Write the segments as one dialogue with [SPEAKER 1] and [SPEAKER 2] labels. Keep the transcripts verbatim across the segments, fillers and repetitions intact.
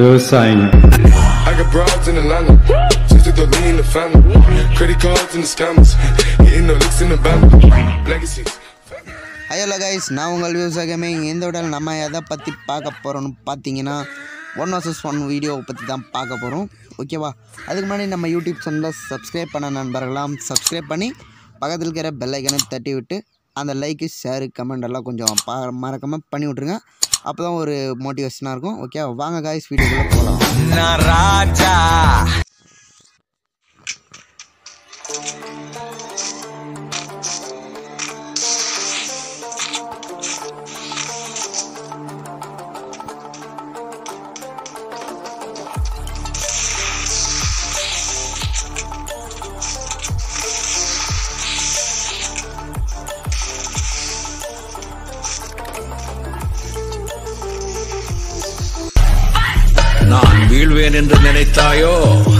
[SPEAKER 1] VIVASAYI.
[SPEAKER 2] I got broads in Atlanta, just to throw me in the family. Credit cards and the scammers, hitting the licks in the band. Legacies.
[SPEAKER 3] Hi hello guys, now ungal VGGAMER இந்த வீடியோல நம்ம எதை பத்தி பார்க்க போறோம்னு பாத்தீங்கன்னா one versus one video பத்தி தான் பார்க்க போறோம். ஓகேவா? அதுக்கு முன்னாடி நம்ம YouTube சேனலை சப்ஸ்கிரைப் பண்ண நண்பர்களாம் சப்ஸ்கிரைப் பண்ணி பக்கத்துல இருக்கிற பெல் ஐகானை தட்டி விட்டு அந்த லைக் ஷேர் கமெண்ட் எல்லாம் கொஞ்சம் மறக்காம பண்ணி விட்டுருங்க. அப்பதான் ஒரு மோட்டிவேஷனா இருக்கும். ஓகே வாங்க गाइस வீடியோக்குள்ள போலாம். நான் ராஜா
[SPEAKER 4] நான் வீழ்வேன் என்று நினைத்தாயோ?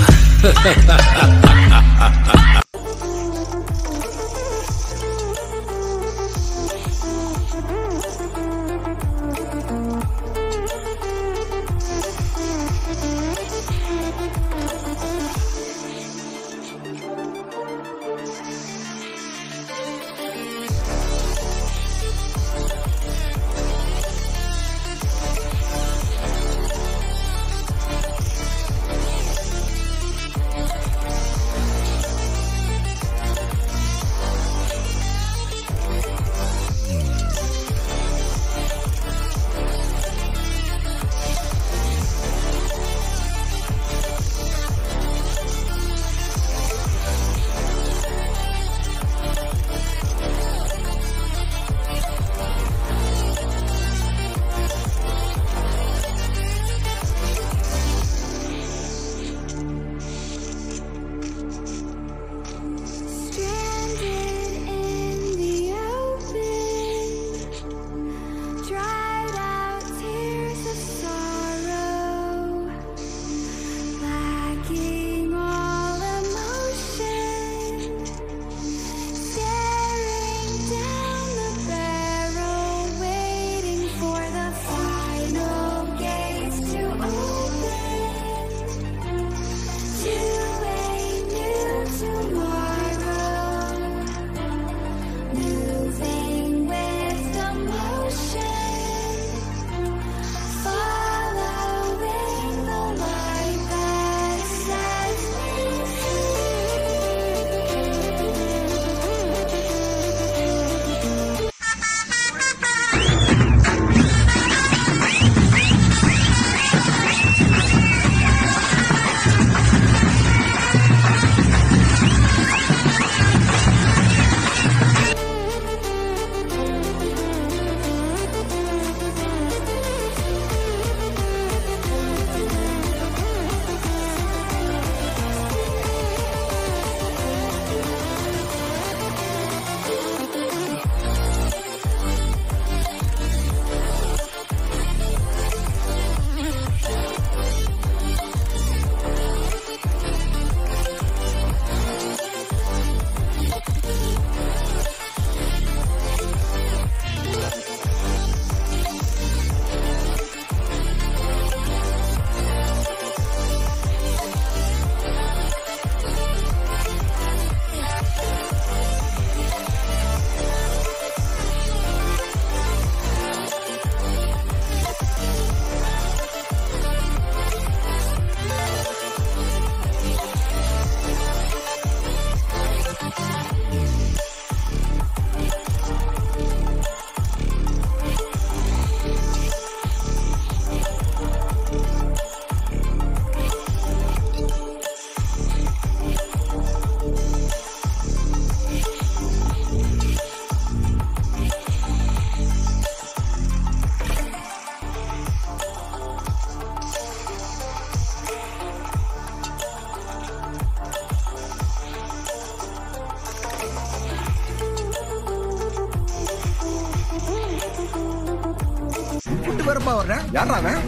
[SPEAKER 5] கூட்டு வரப்பா வர்றேன். யாரா அவன்?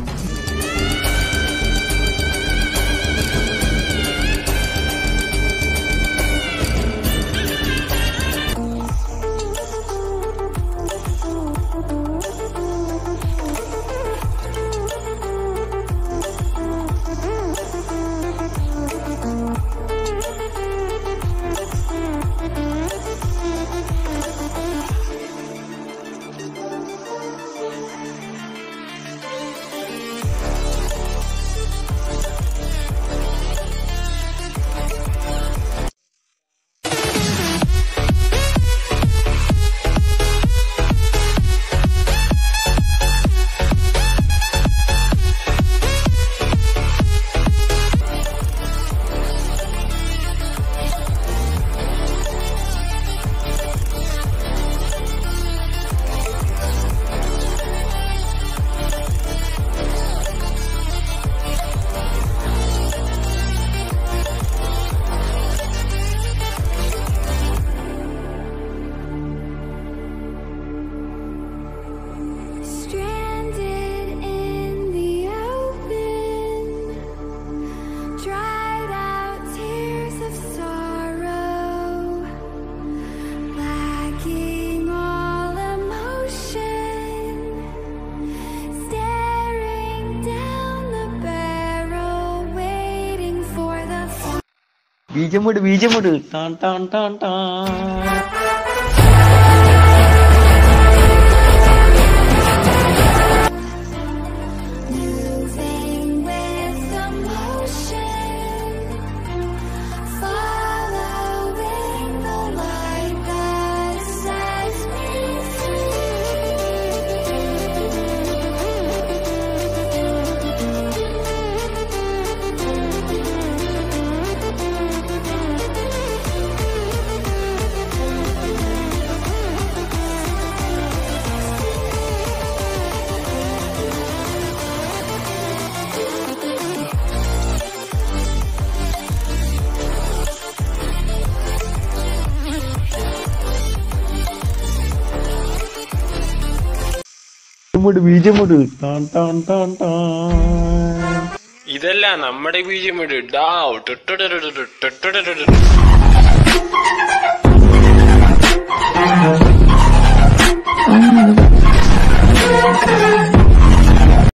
[SPEAKER 3] ബീജമുട് ബീജമുട് ടാൻ ടാൻ ടാൻ ടാൻ.
[SPEAKER 1] ഇതല്ല നമ്മുടെ ബീജമിട് ഡാവ്